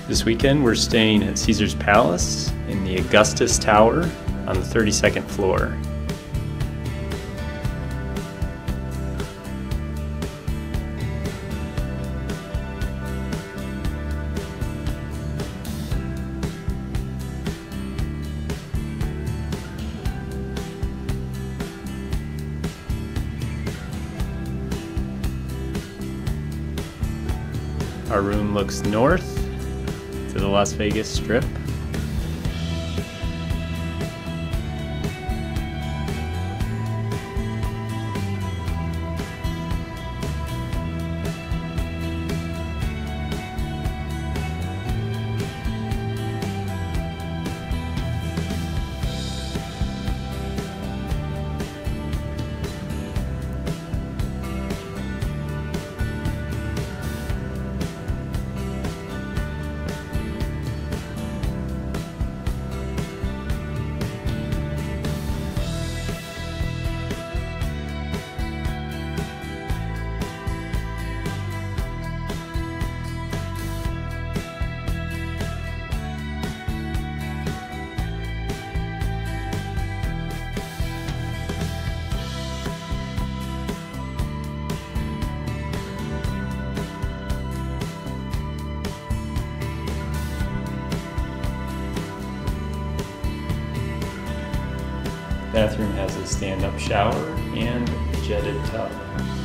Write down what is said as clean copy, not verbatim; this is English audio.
This weekend we're staying at Caesar's Palace in the Augustus Tower on the 32nd floor. Our room looks north to the Las Vegas Strip. The bathroom has a stand-up shower and jetted tub.